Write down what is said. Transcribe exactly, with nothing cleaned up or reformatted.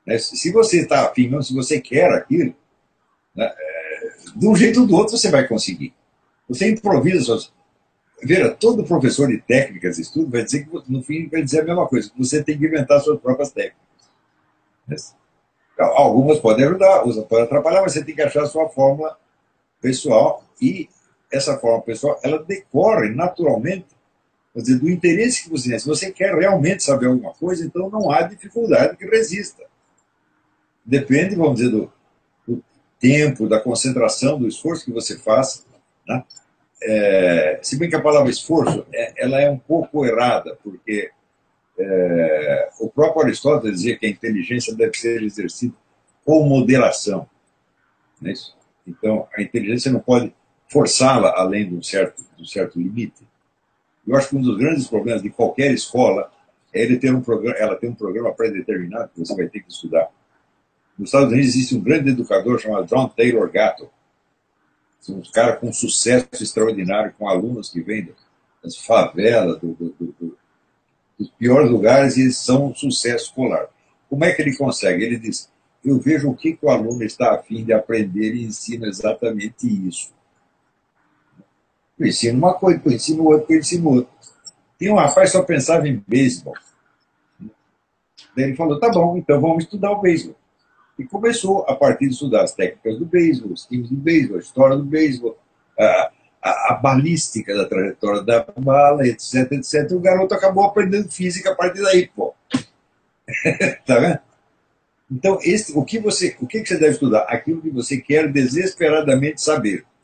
Né? Se você está afim, não, se você quer aquilo, né, é, de um jeito ou do outro você vai conseguir. Você improvisa suas... Veja, todo professor de técnicas de estudo vai dizer que, no fim, vai dizer a mesma coisa, que você tem que inventar suas próprias técnicas. Né? Algumas podem ajudar, outras podem atrapalhar, mas você tem que achar a sua fórmula pessoal, e essa fórmula pessoal, ela decorre naturalmente, quer dizer, do interesse que você tem. Se você quer realmente saber alguma coisa, então não há dificuldade que resista. Depende, vamos dizer, do, do tempo, da concentração, do esforço que você faça, né? É, se bem que a palavra esforço, é, ela é um pouco errada, porque é, o próprio Aristóteles dizia que a inteligência deve ser exercida com moderação. Não é isso? Então, a inteligência não pode forçá-la além de um certo, de um certo limite. Eu acho que um dos grandes problemas de qualquer escola é ele ter um programa, ela ter um programa pré-determinado que você vai ter que estudar. Nos Estados Unidos existe um grande educador chamado John Taylor Gatto. São uns caras com sucesso extraordinário, com alunos que vêm das favelas, do, do, do, dos piores lugares, e eles são um sucesso escolar. Como é que ele consegue? Ele diz, eu vejo o que, que o aluno está a fim de aprender e ensino exatamente isso. Eu ensino uma coisa, eu ensino outra, eu ensino outra. Tem um rapaz que só pensava em beisebol. Daí ele falou, tá bom, então vamos estudar o beisebol. E começou, a partir de estudar as técnicas do beisebol, os times do beisebol, a história do beisebol, a, a, a balística da trajetória da bala, etc, etcétera. O garoto acabou aprendendo física a partir daí, pô. Tá vendo? Então, esse, o, que você, o que você deve estudar? Aquilo que você quer desesperadamente saber.